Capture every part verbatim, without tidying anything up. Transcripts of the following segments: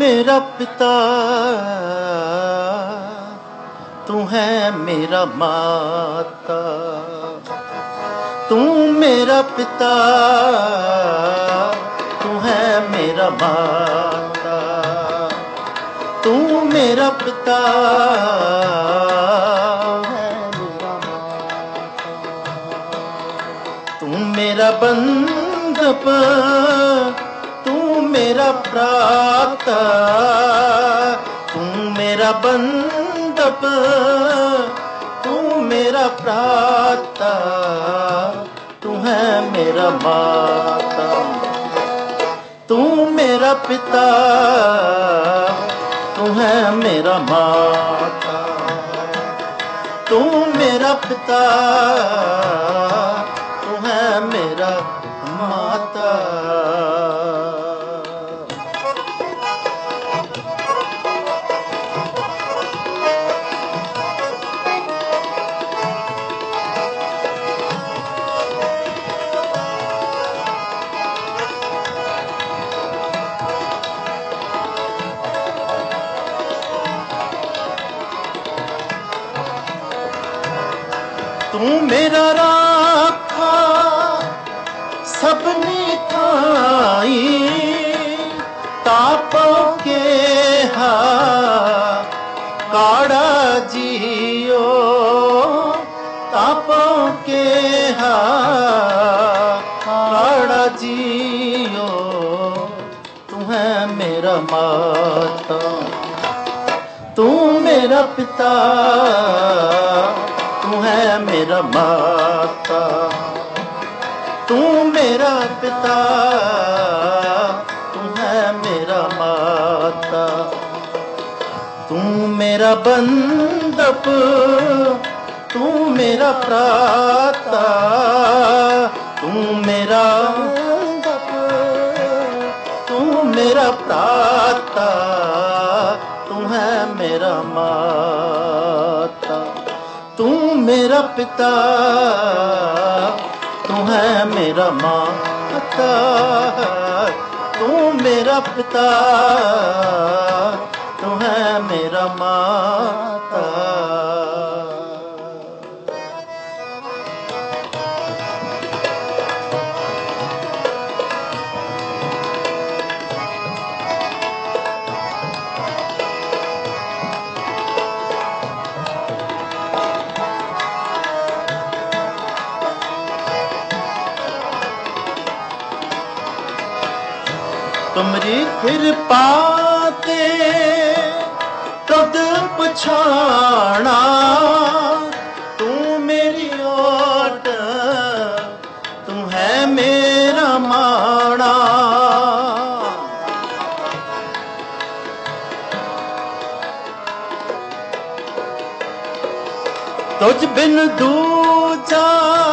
मेरा पिता, तू है मेरा माता। तू मेरा पिता, तू है मेरा माता। तू मेरा पिता है मेरा माता। तू मेरा बंधप, तू मेरा प्राता। तू मेरा बंधप, तू मेरा प्राता। तू है मेरा माता। तू मेरा पिता, तू है मेरा माता। तू मेरा पिता, तू है मेरा माता। तू मेरा राखा सबनी खाई, तापों के हा काड़ा जियो। तापों के हा काड़ा जियो। तू है मेरा माता, तू मेरा पिता, तू है मेरा माता। तू मेरा पिता, तू है मेरा माता। तू मेरा बंधप, तू मेरा प्राता। तू मेरा बंधप, तू मेरा प्राता। तू है मेरा माता। तू मेरा पिता, तू है मेरा माता। तू मेरा पिता, तू है मेरा माता। तुमरी कृपा ते तुद पछाणा। तू मेरी ओट, तू है मेरा माणा। तुझ बिन दूजा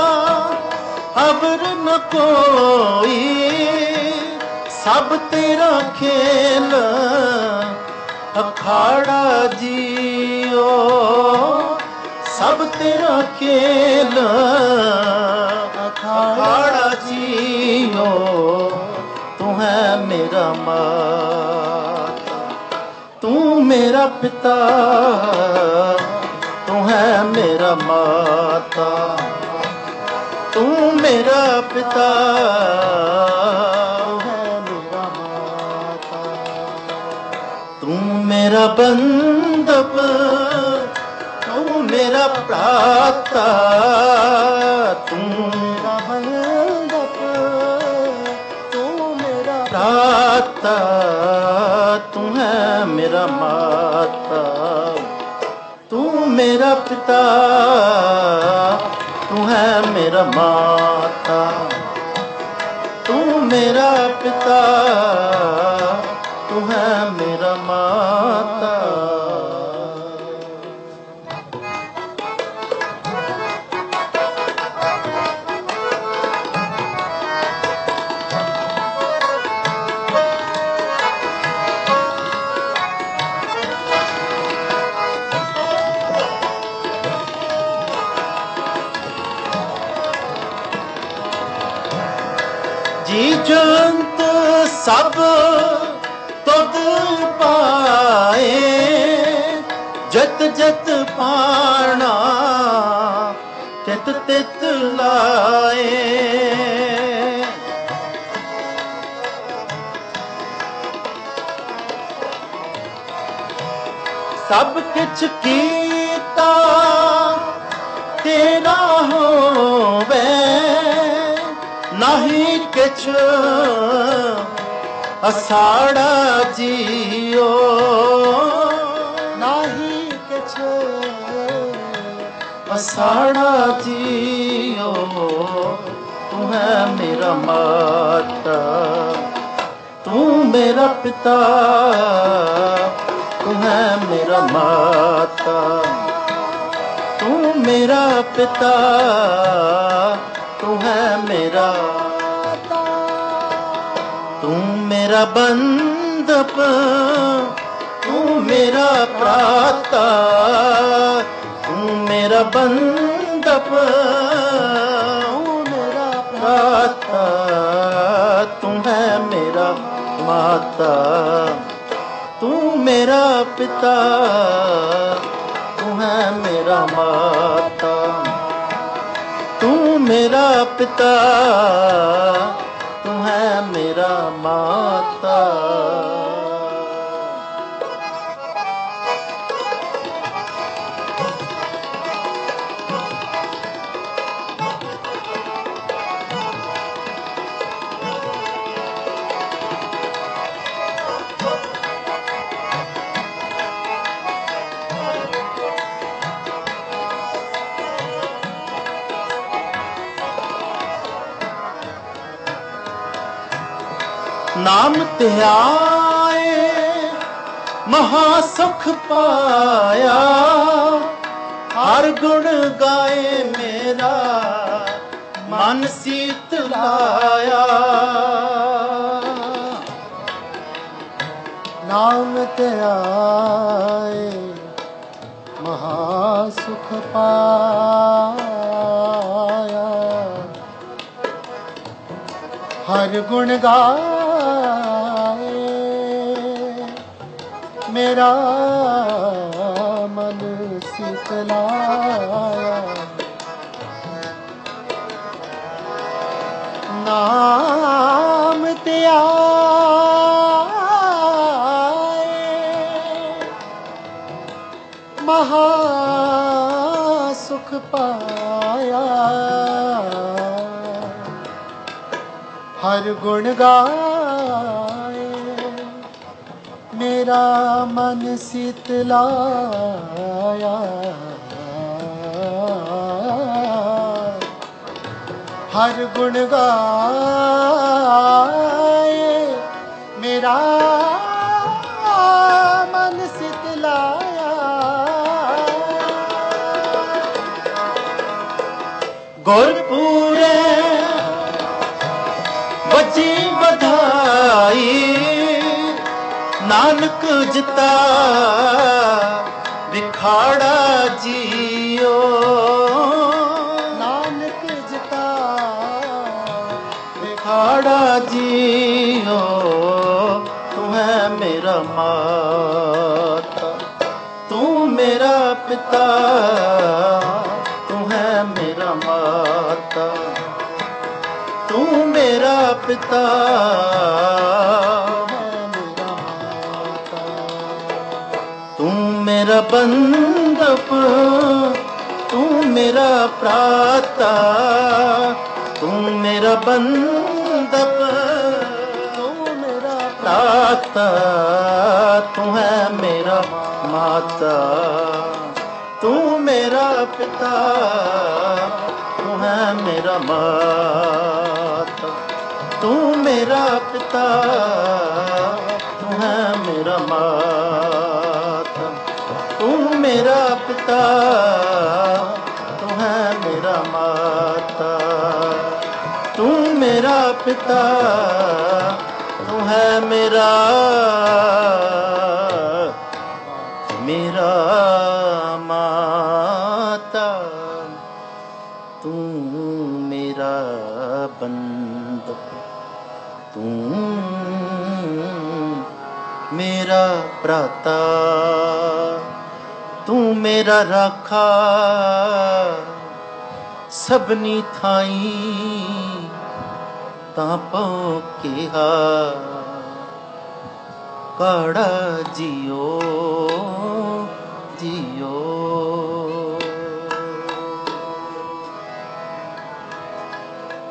अवर न कोई। सब तेरा खेल अखाड़ा जियो। सब तेरा खेल अखाड़ा जियो। तू है मेरा माता, तू मेरा पिता, तू है मेरा माता। तू मेरा पिता, तू मेरा बंधप, तू मेरा प्राता। तू मेरा बंधप, तू मेरा प्राता। तू है मेरा माता। तू मेरा पिता, तू है मेरा माता। तू मेरा पिता, तू है मेरा माता। जी जंत सब तुद पाए जत जत पाना तित तित लाए। सब किछ कीता तेरा होवे नहीं किछ असाड़ा जियो नहीं किछ असाड़ा जियो। तू है मेरा माता तू मेरा पिता तू है मेरा माता तू मेरा पिता तू है मेरा तू मेरा बंधप तू मेरा प्राता तू मेरा बंधप तू मेरा प्राता तू है मेरा माता तू मेरा पिता तू है मेरा माता तू मेरा पिता तू है मेरा माता। नाम ध्याए महासुख पाया हर गुण गाए मेरा मन शीतलाया। नाम ध्याए महासुख पाया हर गुण गाए मेरा मन शीतलाया। नाम त्याए महासुख पाया हर गुण गाए मेरा मन शीतलाया। हर गुण गाए मेरा मन शीतलाया। गुरपुरे बजी बधाई नानक जिता विखाड़ा जियो नानक जिता विखाड़ा जियो। तू है मेरा माता तू मेरा पिता तू है मेरा माता तू मेरा पिता तू मेरा बंधप तू मेरा प्राता तू मेरा बंधप तू मेरा प्राता तू है मेरा माता तू मेरा पिता तू है मेरा माता तू मेरा पिता तू है मेरा माता तू मेरा पिता तू है मेरा माता तू मेरा पिता तू है मेरा मेरा माता तू मेरा बंधु तू मेरा भ्राता, तू मेरा राखा, सबनी थाई तां पौकिहा काड़ा जियो।